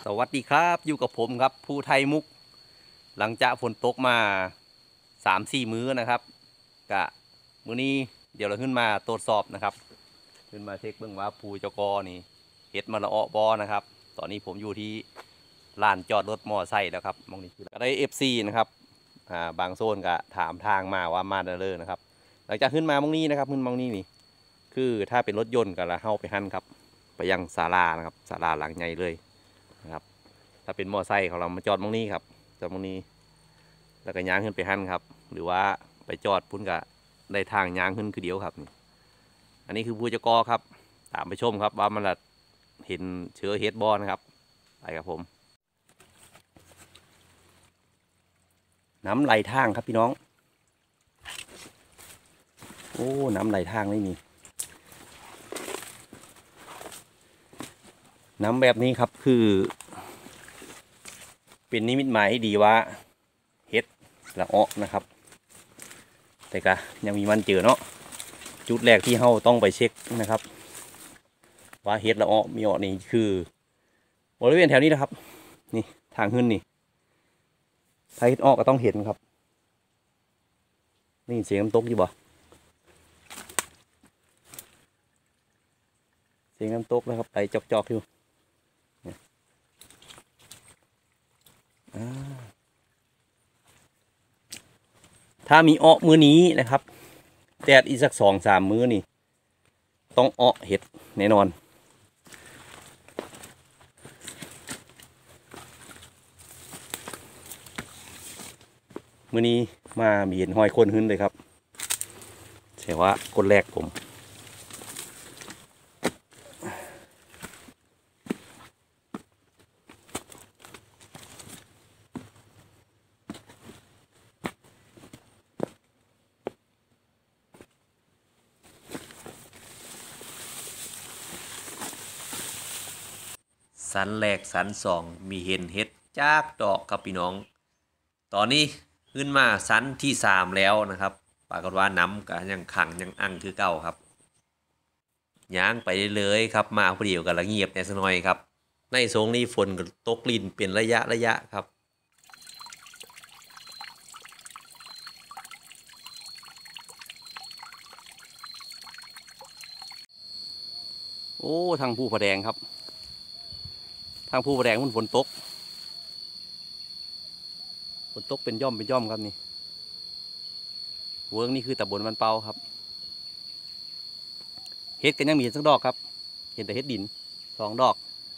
สวัสดีครับอยู่กับผมครับผู้ไทยมุกหลังจากฝนตกมา3-4 มื้อนะครับกะมื้อนี้เดี๋ยวเราขึ้นมาตรวจสอบนะครับขึ้นมาเช็คเบื้องว่าภูเจ้ากอนี่เฮ็ดมาละอ้อบอนะครับตอนนี้ผมอยู่ที่ลานจอดรถมอไซค์แล้วครับมองนี้คือก็ได้ FC นะครับบางโซนก็ถามทางมาว่ามาได้เลยนะครับหลังจากขึ้นมามองนี้นะครับขึ้นมองนี้นี่คือถ้าเป็นรถยนต์ก็ละเข้าไปหั่นครับไปยังศาลานะครับศาลาหลังใหญ่เลยนะครับถ้าเป็นมอไซค์ของเรามาจอดตรงนี้ครับจอดตรงนี้แล้วก็ย่างขึ้นไปหั่นครับหรือว่าไปจอดพุ่นก็ได้ทางย่างขึ้นคือเดียวครับอันนี้คือผู้จัดกอครับตามไปชมครับว่ามันละเห็นเชื้อเฮดบอลนะครับไปกับผมน้ำไหลทางครับพี่น้องโอ้น้ำไหลทางไม่มีน้ำแบบนี้ครับคือเป็นนิมิตหมายที่ดีว่าเฮ็ดละอ้อนะครับแต่ก็ยังมีมันเจอเนาะจุดแรกที่เราต้องไปเช็คนะครับว่าเฮ็ดละอ้อมีอ้อนี่คือบริเวณแถวนี้นะครับนี่ทางขึ้นนี่ถ้าเฮ็ดอ้อก็ต้องเห็นครับนี่เสียงน้ำตกอยู่บ่เสียงน้ำตกนะครับไปจอกๆอยู่ถ้ามีอ้อมือนี้นะครับแดดอีกสัก2-3 มื้อนี่ต้องอ้อเห็ดแน่นอนมื้อนี้มามีเห็นห้อยคนขึ้นเลยครับแต่ว่าคนแรกผมสันแรกสันสองมีเห็นเห็ดจากดอกครับพี่น้องตอนนี้ขึ้นมาสันที่3แล้วนะครับปรากฏว่าน้ำก็ยังขังยังอั้งคือเก่าครับย่างไปเลยครับมาพอดีกันละเงียบแน่สักหน่อยครับในโซนนี้ฝนก็ตกลิ่นเป็นระยะครับโอ้ทางภูผาแดงครับทางภูผาแดงมันฝนตกเป็นย่อมครับนี่เวิร์กนี่คือตำบลมันเปาครับเฮ็ดกันยังมีเห็นสักดอกครับเห็นแต่เฮ็ดดิน2 ดอก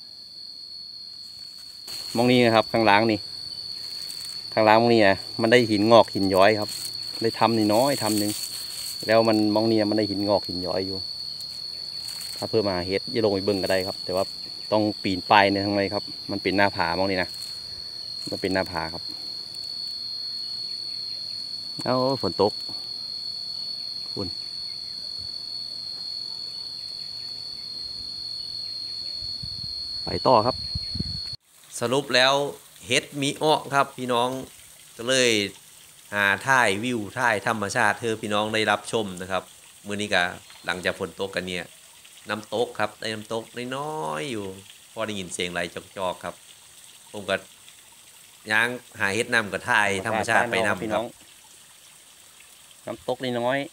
มองนี่นะครับข้างล่างนี่ข้างล่างมองนี่อ่ะมันได้หินงอกหินย้อยครับได้ทำนี่น้อยทำหนึ่งแล้วมันมองนี่มันได้หินงอกหินย้อยอยู่ถ้าเพิ่มมาเฮ็ดจะลงไปเบิ่งก็ได้ครับแต่ว่าต้องปีนป่ายในทางในครับมันเป็นหน้าผามองนี่นะมันเป็นหน้าผาครับเอาฝนตกคุณไปต่อครับสรุปแล้วเฮ็ดมีอ้อครับพี่น้องก็เลยหาถ่ายวิวถ่ายธรรมชาติเธอพี่น้องได้รับชมนะครับมื้อนี้ก็หลังจากฝนตกกันเนี่ยน้ำตกครับได้น้ำตกน้อยๆอยู่พอได้ยินเสียงไหลจอกๆครับผมก็ย่างหาเฮ็ดน้ำก็ถ่ายธรรมชาติไปน้ำครับน้ำตกน้อย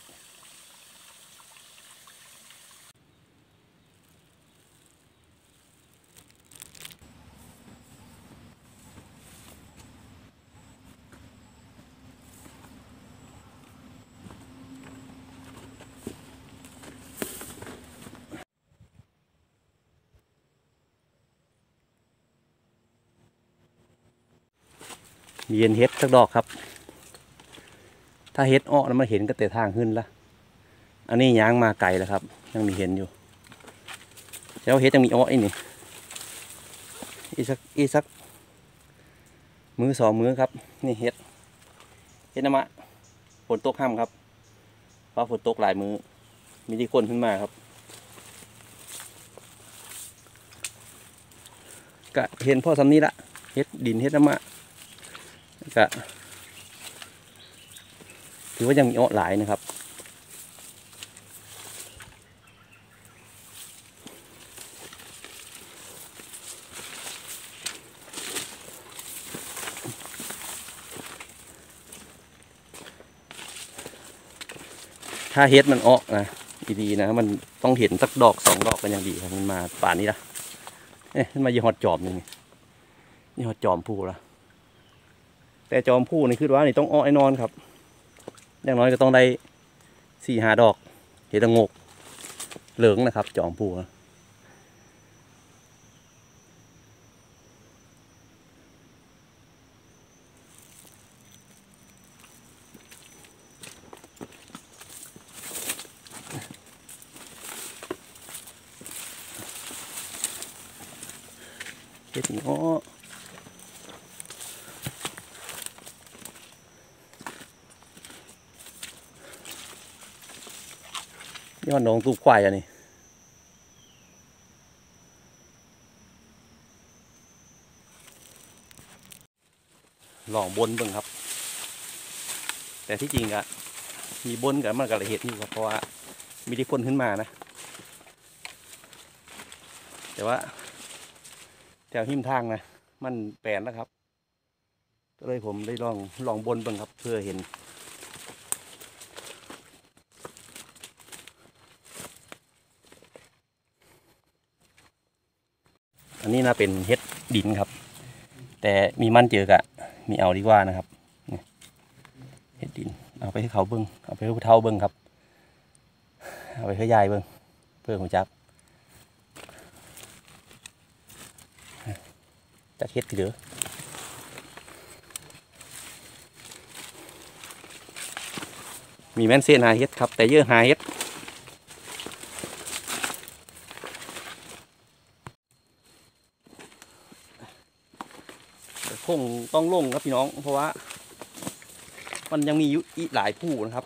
เย็นเฮ็ดสักดอกครับถ้าเฮ็ดอ้อแล้วมาเห็นก็แต่ทางขึ้นละอันนี้ย่างมาไกลแล้วครับยังมีเห็นอยู่แล้วเฮ็ดยังมีอ้อนี่อีสักมื้อ2 มื้อครับนี่เฮ็ดน้ำมะฝนตกห้ำครับเพราะฝนตกหลายมื้อมีที่คนขึ้นมาครับก็เห็นพ่อสำนี้ละเฮ็ดดินเฮ็ดน้ำมะก็ถือว่ายังมีอ้อหลายนะครับถ้าเฮ็ดมันออกนะดีๆนะมันต้องเห็นสักดอกสองดอกกันอย่างดีครับมันมาป่านนี้ละมันมายี่หอดจอมนี่ยี่หอดจอมผู้ละแต่จอมผู้นี่คือว่านี่ต้องอ้อไอ้นอนครับอย่างน้อยก็ต้องได้4-5 ดอกเห็ดละงกเหลืองนะครับจอมผู้เห็ดนี่อ้อยอดน้องตูบควายอันนี้ลองบนเบิ่งครับแต่ที่จริงอะมีบนกับมันกับเห็ดอยู่ครับเพราะว่ามีที่พ่นขึ้นมานะแต่ว่าแถวหิมทางนะมันแปลนแล้วครับก็เลยผมได้ลองบนเบิ่งครับเพื่อเห็นอันนี้นะเป็นเห็ดดินครับแต่มีมันเจอกะมีเอาดีกว่านะครับเห็ดดินเอาไปให้เขาเบิ้งเอาไปให้ผู้เฒ่าเบิ้งครับเอาไปให้ยายเบิ้งเพื่อของจักจักเห็ดทีเดียวมีแม่นเส้นหาเห็ดครับแต่เยอะหาเห็ดคงต้องลงครับพี่น้องเพราะว่ามันยังมีอีกหลายผู้นะครับ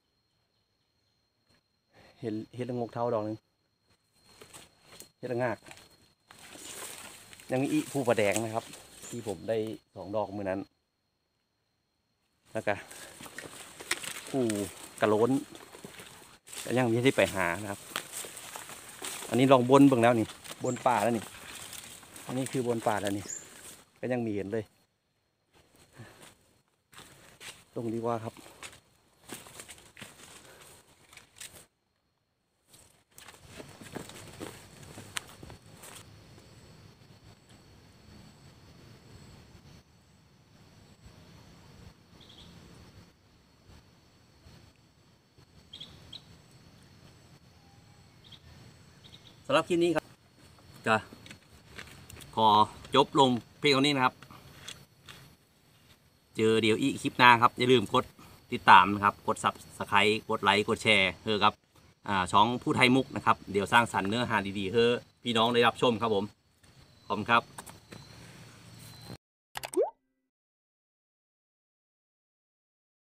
เห็ดละงกเท้าดอกนึงเห็ดละงากยังมีอีกผู้ประแดงนะครับที่ผมได้2 ดอกมือนั้นแล้วก็ผู้กระโล้นก็ยังไม่ได้ไปหานะครับอันนี้ลองบนเบิ่งแล้วนี่บนป่าแล้วนี่อันนี้คือบนป่าแล้วนี่ก็ยังมีเห็นเลยตรงนี้ว่าครับสำหรับคลิปนี้ครับจะขอจบลงเพียงเท่านี้นะครับเจอเดี๋ยวอีกคลิปหน้าครับอย่าลืมกดติดตามนะครับกด Subscribe กดไลค์กดแชร์เฮ้อครับช่องผู้ไทยมุกนะครับเดี๋ยวสร้างสรรค์เนื้อหาดีๆเฮ้อพี่น้องได้รับชมครับผมขอบคุณครับ